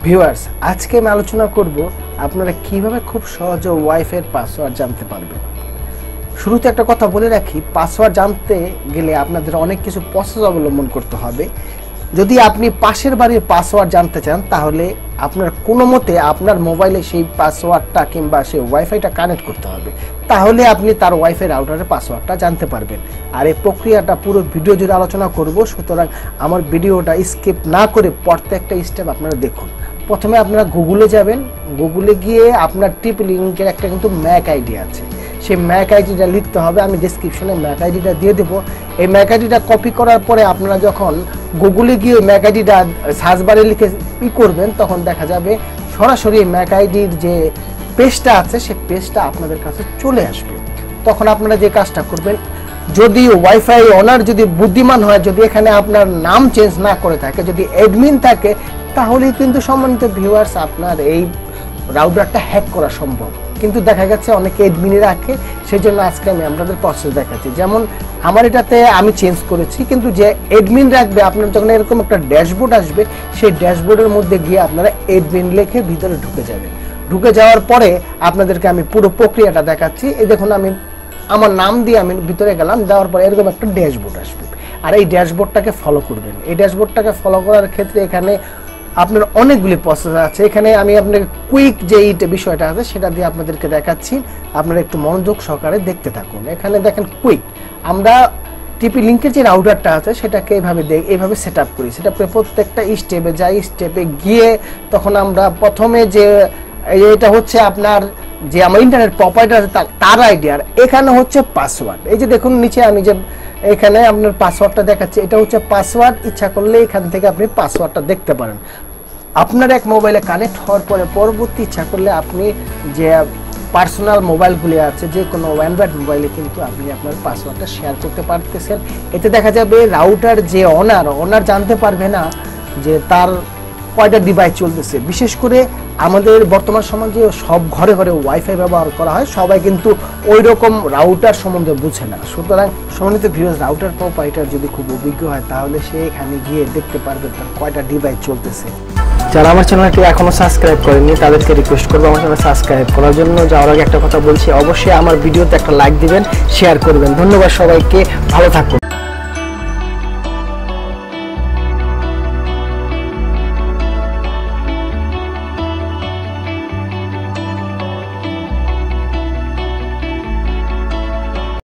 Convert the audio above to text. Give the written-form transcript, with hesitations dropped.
Viewers, আজকে আমি আলোচনা করব আপনারা কিভাবে খুব সহজে ওয়াইফাই এর পাসওয়ার্ড জানতে পারবেন। শুরুতে একটা কথা বলে রাখি, পাসওয়ার্ড জানতে গেলে আপনাদের অনেক কিছু প্রসেস অবলম্বন করতে হবে। যদি আপনি পাশের বাড়ির পাসওয়ার্ড জানতে চান তাহলে আপনার কোনো মতে আপনার মোবাইলে সেই পাসওয়ার্ডটা কিংবা সেই ওয়াইফাইটা কানেক্ট করতে হবে, তাহলে আপনি তার ওয়াইফাই রাউটারের পাসওয়ার্ডটা জানতে পারবেন। আর এই প্রক্রিয়াটা পুরো ভিডিও জুড়ে আলোচনা করব, সুতরাং আমার ভিডিওটা স্কিপ না করে প্রত্যেকটা স্টেপ আপনারা দেখুন। প্রথমে আপনারা গুগলে যাবেন, গুগলে গিয়ে আপনার টিপ লিঙ্কের একটা কিন্তু ম্যাক আইডি আছে, সেই ম্যাক আইডিটা লিখতে হবে। আমি ডেসক্রিপশনে ম্যাক আইডিটা দিয়ে দেবো। এই ম্যাক আইডিটা কপি করার পরে আপনারা যখন গুগলে গিয়ে ম্যাক আইডিটা সার্চ বারে লিখে করবেন, তখন দেখা যাবে সরাসরি ম্যাক আইডির যে পেজটা আছে সেই পেজটা আপনাদের কাছে চলে আসবে। তখন আপনারা যে কাজটা করবেন, যদি ওয়াইফাই ওনার যদি বুদ্ধিমান হয়, যদি এখানে আপনার নাম চেঞ্জ না করে থাকে, যদি অ্যাডমিন থাকে, তাহলেই কিন্তু সম্মানিত ভিউয়ার্স আপনার এই রাউটারটা হ্যাক করা সম্ভব। কিন্তু দেখা গেছে অনেকে অ্যাডমিনে রাখে, সেই জন্য আজকে আমি আপনাদের প্রসেস দেখাচ্ছি। যেমন আমার এটাতে আমি চেঞ্জ করেছি, কিন্তু যে অ্যাডমিন রাখবে, আপনার যখন এরকম একটা ড্যাশবোর্ড আসবে, সেই ড্যাশবোর্ডের মধ্যে গিয়ে আপনারা অ্যাডমিন লিখে ভিতরে ঢুকে যাবেন। ঢুকে যাওয়ার পরে আপনাদেরকে আমি পুরো প্রক্রিয়াটা দেখাচ্ছি। এই দেখুন, আমি আমার নাম দিয়ে আমি ভিতরে গেলাম, দেওয়ার পরে এরকম একটা ড্যাশবোর্ড আসবে, আর এই ড্যাশবোর্ডটাকে ফলো করবেন। এই ড্যাশবোর্ডটাকে ফলো করার ক্ষেত্রে এখানে আপনার অনেকগুলি প্রসেস আছে। এখানে আমি আপনাকে কুইক যে বিষয়টা আছে সেটা দিয়ে আপনাদেরকে দেখাচ্ছি, আপনারা একটু মনোযোগ সহকারে দেখতে থাকুন। এখানে দেখেন কুইক, আমরা টিপি লিঙ্কের যে রাউটারটা আছে সেটাকে এইভাবে সেট আপ করি। সেট আপ করে প্রত্যেকটা স্টেপে যাই, স্টেপে গিয়ে তখন আমরা প্রথমে যে এটা হচ্ছে আপনার যে আমার ইন্টারনেট প্রোভাইডার তার আইডি, আর এখানে হচ্ছে পাসওয়ার্ড। এই যে দেখুন নিচে আমি যে এখানে আপনার পাসওয়ার্ডটা দেখাচ্ছি, এটা হচ্ছে পাসওয়ার্ড। ইচ্ছা করলে এখান থেকে আপনি পাসওয়ার্ডটা দেখতে পারেন। আপনার এক মোবাইলে কানেক্ট হওয়ার পরে পরবর্তী ইচ্ছা করলে আপনি যে পার্সোনাল মোবাইলগুলি আছে, যে কোনো অ্যান্ড্রয়েড মোবাইলে কিন্তু আপনি আপনার পাসওয়ার্ডটা শেয়ার করতে পারতেছেন। এতে দেখা যাবে রাউটার যে ওনার জানতে পারবে না যে তার কয়টা ডিভাইস চলতেছে। বিশেষ করে আমাদের বর্তমান সমাজে সব ঘরে ঘরে ওয়াইফাই ব্যবহার করা হয়, সবাই কিন্তু ওই রকম রাউটার সম্বন্ধে বুঝে না। সুতরাং সম্মানিত ভিউয়ার্স, রাউটার প্রোভাইডার যদি খুব অভিজ্ঞ হয় তাহলে সে এখানে গিয়ে দেখতে পারবে তার কয়টা ডিভাইস চলতেছে। যারা আমার চ্যানেলটি এখনো সাবস্ক্রাইব করেননি তাদেরকে রিকোয়েস্ট করবো আমার চ্যানেল সাবস্ক্রাইব করার জন্য। যাওয়ার আগে একটা কথা বলছি, অবশ্যই আমার ভিডিওতে একটা লাইক দিবেন, শেয়ার করবেন। ধন্যবাদ সবাইকে, ভালো থাকুন।